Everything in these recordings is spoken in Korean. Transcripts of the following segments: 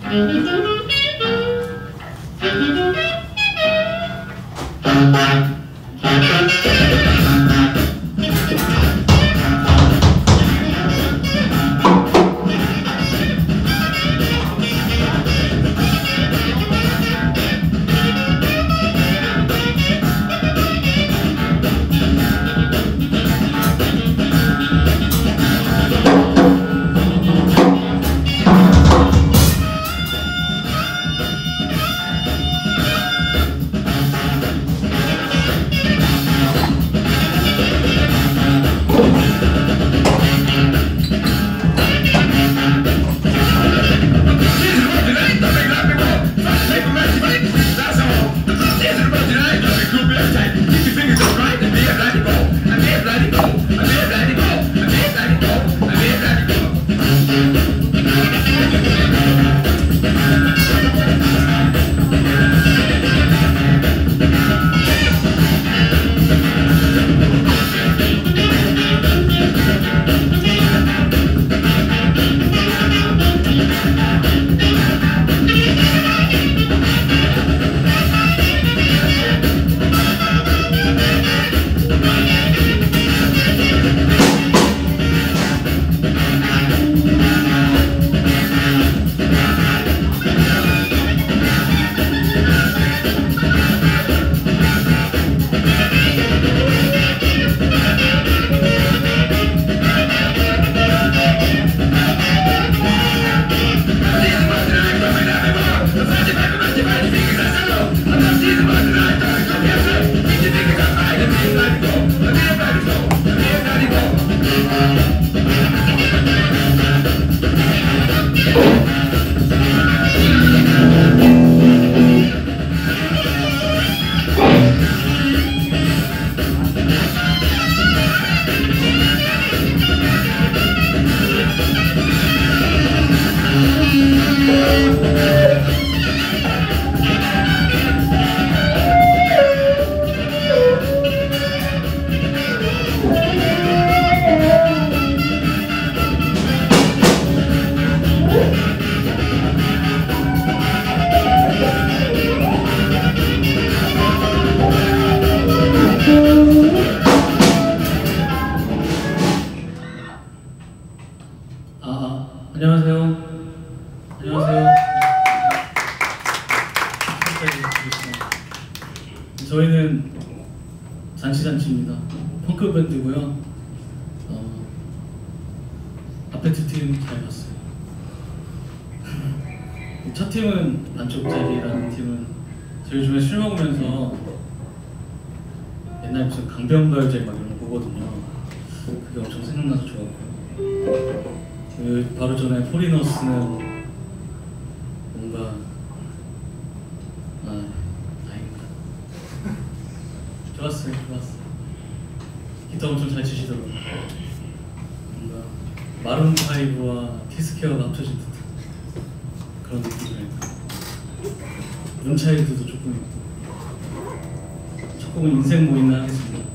저희는 잔치잔치입니다. 펑크 밴드고요. 앞에 두 팀 잘 봤어요. 첫 팀은 반쪽짜리라는 팀은 저희 요즘에 술 먹으면서 옛날 무슨 강변가요제 막 이런 거 보거든요. 그게 엄청 생각나서 좋았고요. 그 바로 전에 포리너스는 뭔가 다행이다. 좋았어요. 기타 엄청 잘 치시더라고요. 뭔가 마룬 5와 티스퀘어가 합쳐진 듯한 그런 느낌이랄까. 문차일드도 조금 있고. 첫 곡은 인생 뭐 있나 하겠습니다.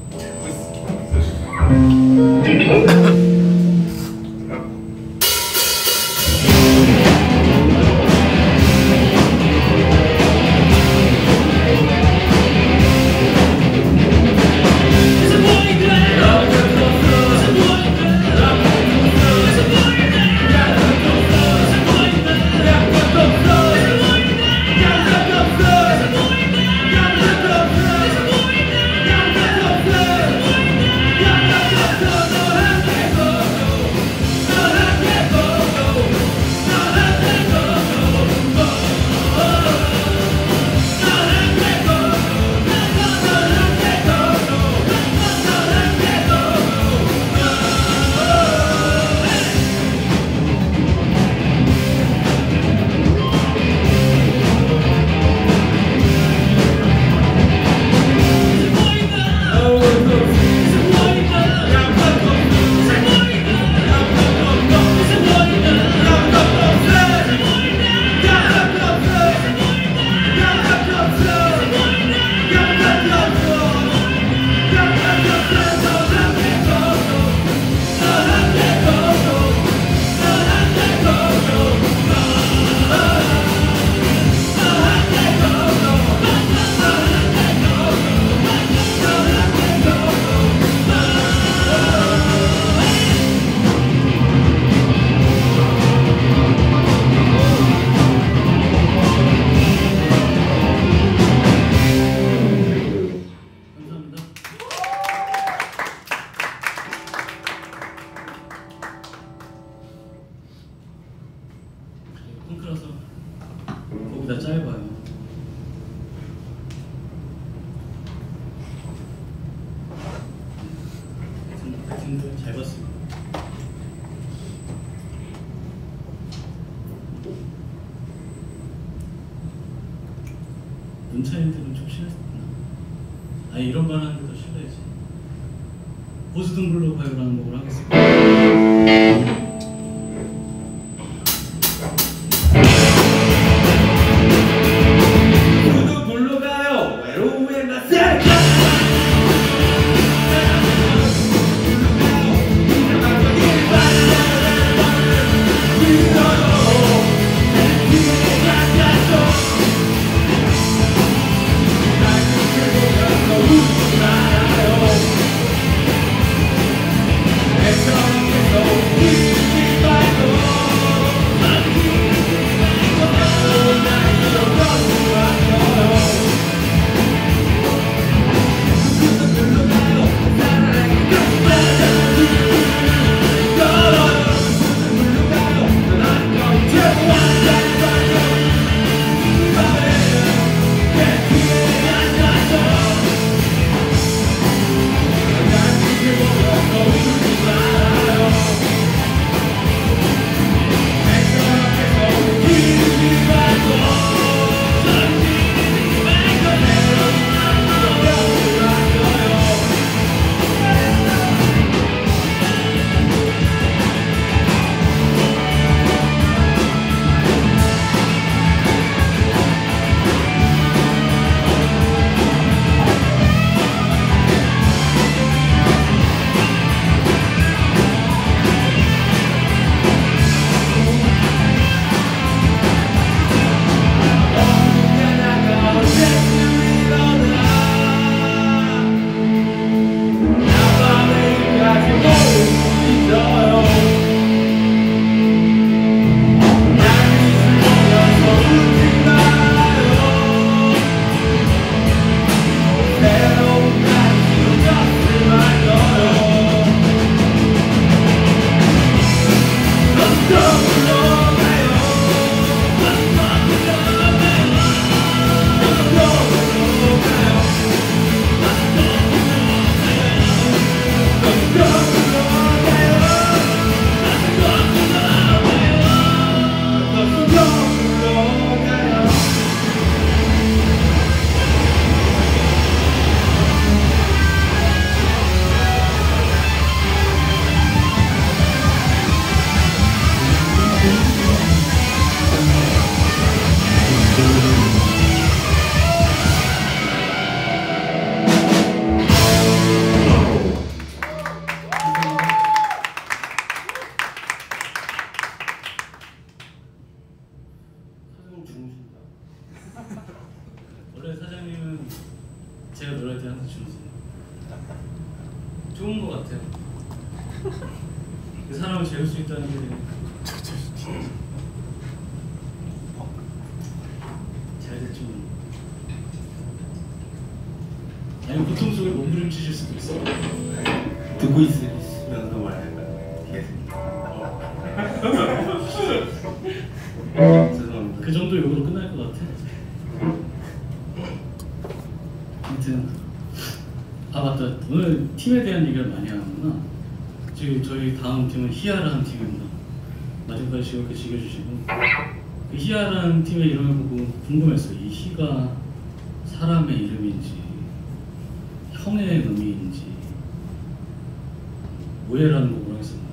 펑크라서 거기다 짧아요. 하여튼 잘 봤습니다. 문차인들은 좀 싫었구나. 아니 이런 말 하는 게 더 싫어야지. 보스든 불러 가요라는 곡을 하겠습니다. 모두 불러가요 외로움의 낯을 원래 사장님은 제가 노래할 때 항상 주무세요. 좋은 것 같아요. 그 사람을 재울 수 있다는 게 잘 됐죠. 아니 보통 속에 몸부림치실 수도 있어요. 듣고 있으면서 말할까요? 죄송합니다. 그 정도 욕으로 끝날 것 같아. 아무튼 아 맞다, 오늘 팀에 대한 얘기를 많이 하는구나. 지금 저희 다음 팀은 희아라는 팀입니다. 마지막까지 즐겁게 즐겨주시고, 그 희아라는 팀의 이름을 보고 궁금했어요. 이 희가 사람의 이름인지 형의 의미인지 오해라는 곡을 하겠습니다.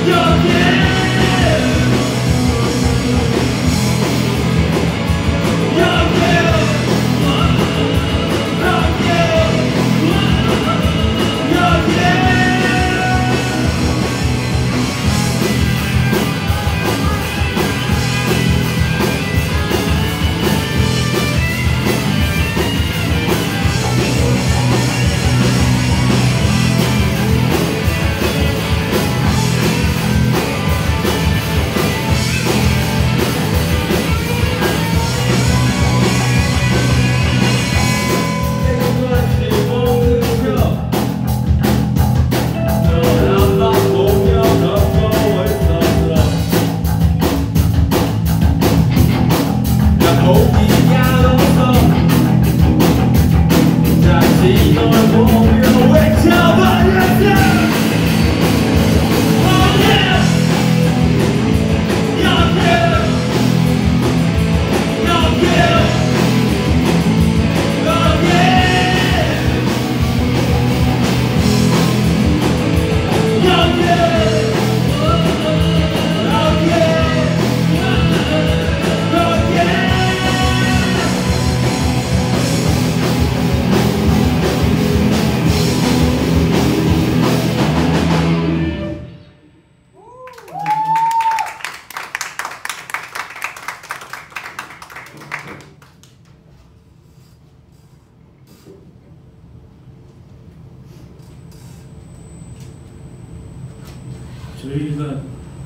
저희가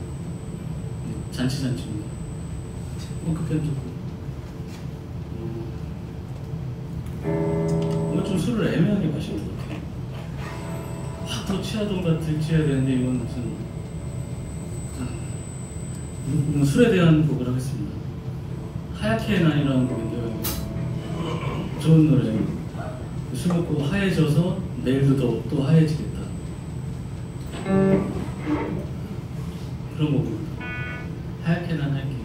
잔치입니다. 포크캔 좋고 뭔가 좀 술을 애매하게 마시는 것 같아요. 확 더 취하던가 들취해야 되는데 이건 무슨 술에 대한 곡을 하겠습니다. 하얗게 난이라는 곡인데요. 좋은 노래예요. 술 먹고 하얘져서 내일도 또 하얘지겠다. 그런 곡입니다. 하얗게 난 할게요.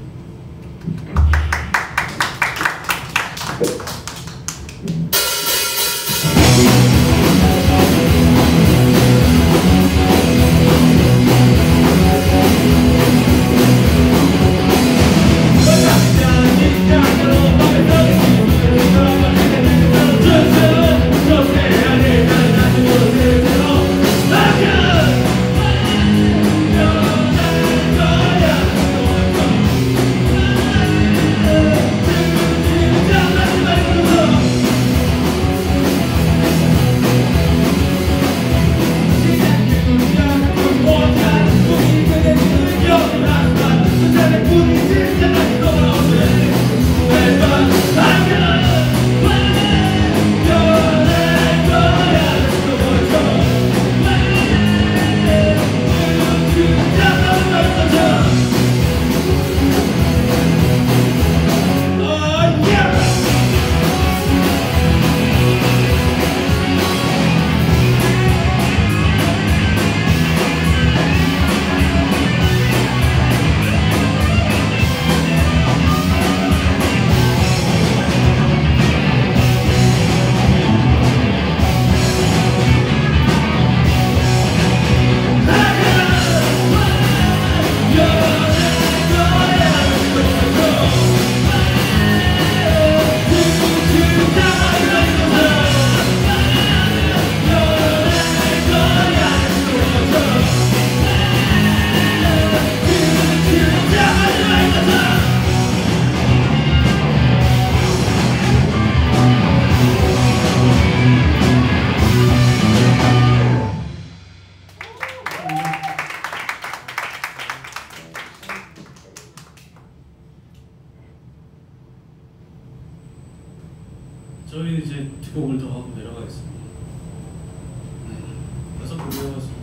저희는 이제 뒷곡을 더 하고 내려가겠습니다. 네. 6곡이어서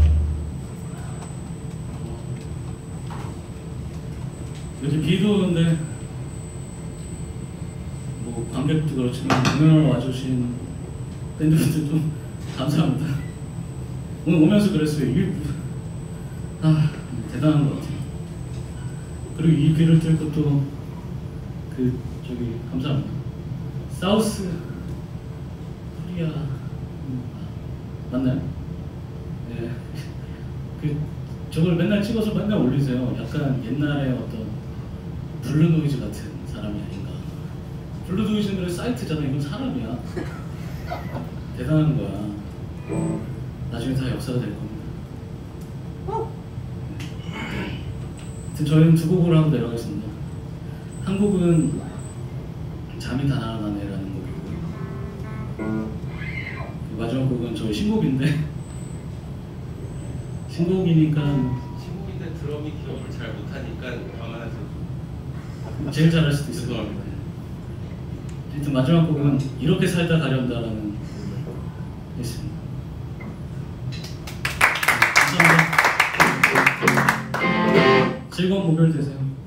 요즘 비도 오는데 뭐 관객도 그렇지만 공연을 와주신 밴드분들도 감사합니다. 오늘 오면서 그랬어요. 이게 대단한 것 같아요. 그리고 이 귀를 뚫고 또 저기 감사합니다. 사우스 코리아 맞나요? 네. 저걸 맨날 찍어서 맨날 올리세요. 약간 옛날에 어떤 블루노이즈 같은 사람이 아닌가. 블루노이즈는 사이트잖아. 이건 사람이야. 대단한 거야. 나중에 다 역사가 될 겁니다. 하여튼 저희는 두 곡을 하고 내려가겠습니다. 한 곡은 잠이 다 날아가네라는 곡이고, 마지막 곡은 저희 신곡인데 신곡이니까 신곡인데 드럼이 기억을 잘 못하니까 가만하세요. 제일 잘할 수도 있을 것 같아요. 하여튼 마지막 곡은 이렇게 살다 가련다라는 있습니다. 감사합니다. 즐거운 목요일 되세요.